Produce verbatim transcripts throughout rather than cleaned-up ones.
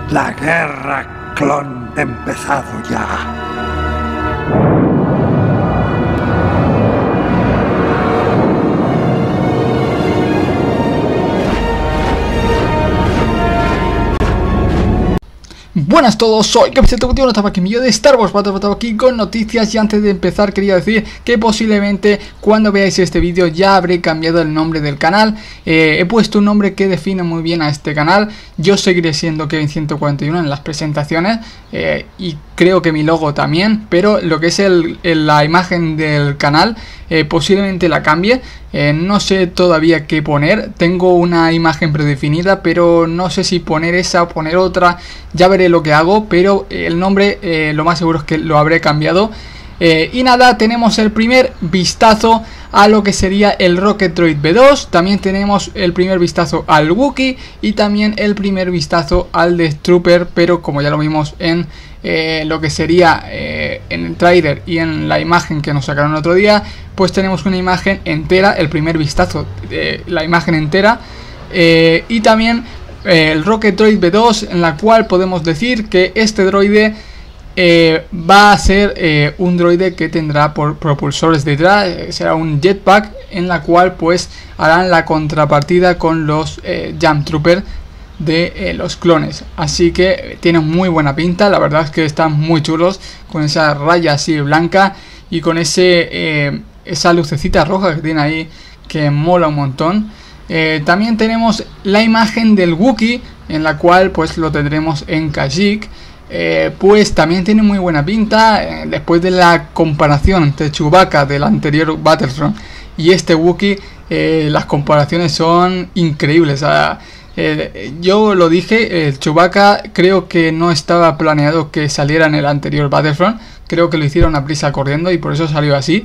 La guerra clon ha empezado ya. Buenas a todos, soy Capitán estaba aquí de Star Wars Battle aquí con noticias. Y antes de empezar quería decir que posiblemente cuando veáis este vídeo ya habré cambiado el nombre del canal. eh, He puesto un nombre que define muy bien a este canal. Yo seguiré siendo Kevin ciento cuarenta y uno en las presentaciones, eh, y creo que mi logo también. Pero lo que es el, el, la imagen del canal, eh, posiblemente la cambie. eh, No sé todavía qué poner. Tengo una imagen predefinida, pero no sé si poner esa o poner otra. Ya veré lo que hago, pero el nombre eh, lo más seguro es que lo habré cambiado. eh, Y nada, tenemos el primer vistazo a lo que sería el Rocket Droid B dos. También tenemos el primer vistazo al Wookiee y también el primer vistazo al Death Trooper, pero como ya lo vimos en eh, lo que sería eh, en el trailer y en la imagen que nos sacaron el otro día, pues tenemos una imagen entera, el primer vistazo de la imagen entera, eh, y también eh, el Rocket Droid B dos, en la cual podemos decir que este droide Eh, va a ser eh, un droide que tendrá por propulsores detrás. eh, será un jetpack en la cual pues harán la contrapartida con los eh, Jump Trooper de eh, los clones. Así que eh, tienen muy buena pinta, la verdad es que están muy chulos, con esa raya así blanca y con ese eh, esa lucecita roja que tiene ahí, que mola un montón. eh, También tenemos la imagen del Wookiee, en la cual pues lo tendremos en Kashyyyk. Eh, pues también tiene muy buena pinta. eh, Después de la comparación entre Chewbacca del anterior Battlefront y este Wookiee, eh, las comparaciones son increíbles. O sea, eh, yo lo dije, el Chewbacca creo que no estaba planeado que saliera en el anterior Battlefront. Creo que lo hicieron a prisa corriendo y por eso salió así.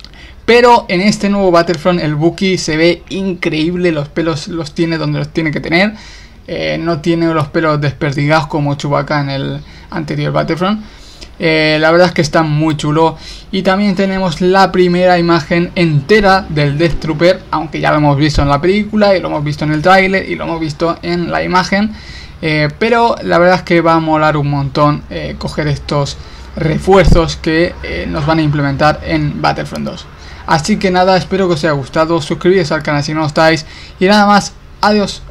Pero en este nuevo Battlefront el Wookiee se ve increíble. Los pelos los tiene donde los tiene que tener. Eh, no tiene los pelos desperdigados como Chewbacca en el anterior Battlefront. Eh, la verdad es que está muy chulo. Y también tenemos la primera imagen entera del Death Trooper, aunque ya lo hemos visto en la película y lo hemos visto en el tráiler y lo hemos visto en la imagen. Eh, pero la verdad es que va a molar un montón eh, coger estos refuerzos que eh, nos van a implementar en Battlefront dos. Así que nada, espero que os haya gustado. Suscribiros al canal si no lo estáis. Y nada más, adiós.